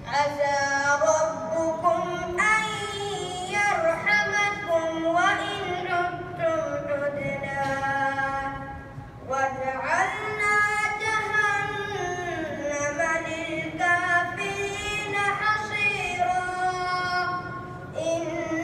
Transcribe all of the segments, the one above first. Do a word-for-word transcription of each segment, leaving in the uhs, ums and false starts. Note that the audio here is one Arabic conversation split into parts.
عسى ربكم أن يرحمكم وإن عدتم عدنا وجعلنا جهنم للكافرين حصيرا. إن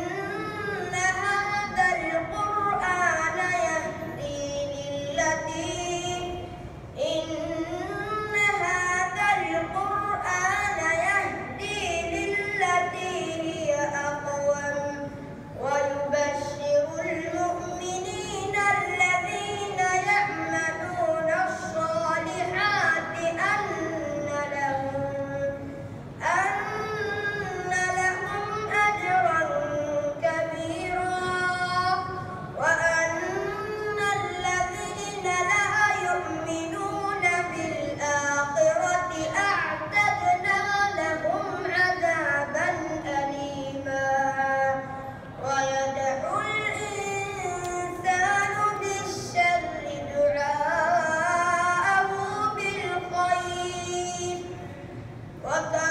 هذا القرآن يهدي للتي إن هذا القرآن يهدي للتي هي أقوم ويبشر المؤمنين الذين يعملون الصالحات أن لهم أن لهم أجرا كبيرا وأن الذين لا يؤمنون بالآخرة أعتدنا لهم عذابا أليما. ويدعو الإنسان بالشر دعاءه بالخير وكان